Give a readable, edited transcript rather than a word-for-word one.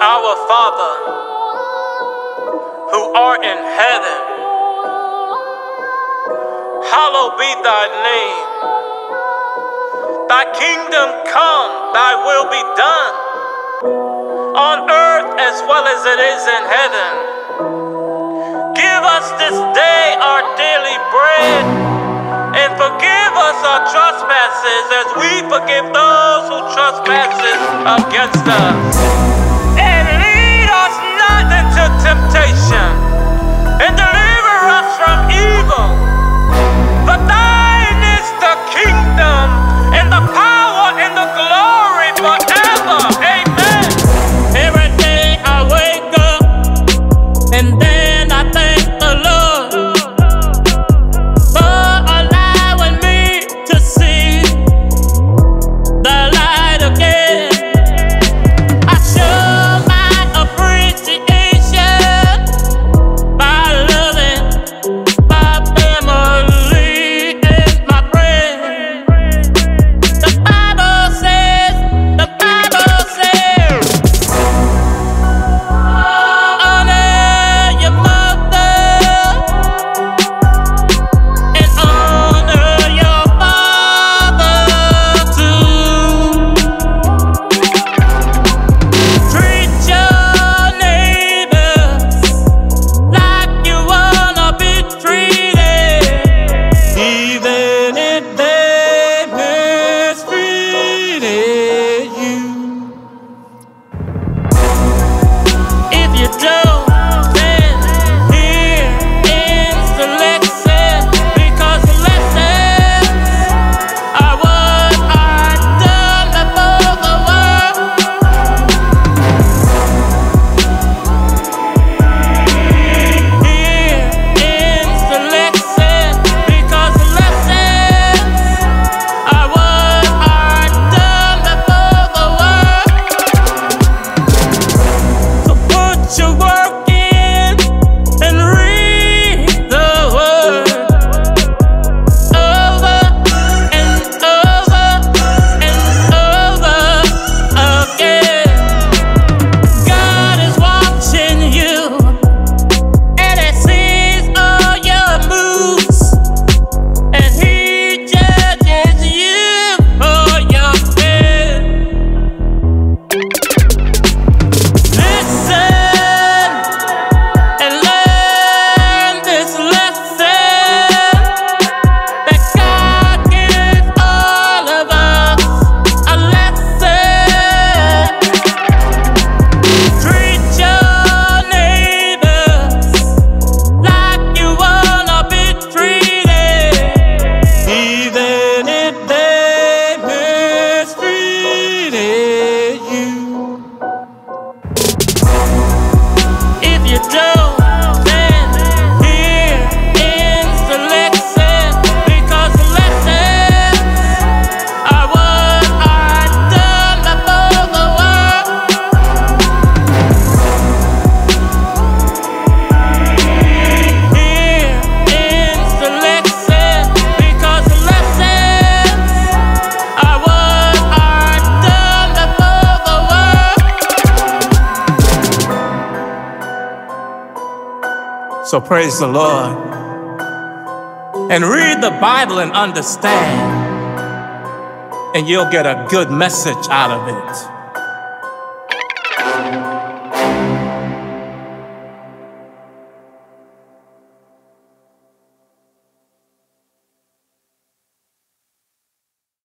Our Father, who art in heaven, hallowed be thy name. Thy kingdom come, thy will be done, on earth as well as it is in heaven. Give us this day our daily bread, and forgive us our trespasses as we forgive those who trespass against us. And lead us not into temptation, and deliver us from evil. For thine is the kingdom, and the power, and the glory forever. Amen. Every day I wake up, and then I thank the Lord for allowing me to see the light again. I show my appreciation by loving my family and my friends. The Bible says, honor your mother and honor your father too. Treat your neighbors like you wanna be treated, even if they mistreated you. If you don't, then here is the lesson, because the lessons are what I've done before the world. Here is the lesson, because the lessons are what I've done before the world. So put your work in and read the word over and over and over again. God is watching you, and He sees all your moves, and He judges you for your sin. Listen and learn this lesson, that God gives all of us a lesson. Treat your neighbors like you wanna be treated, even if they mistreated you. If you don't, then here is the lesson, because the lessons are what I've done before the world. Here is the lesson, because the lessons are what I've done before the world. So praise the Lord and read the Bible and understand, and you'll get a good message out of it.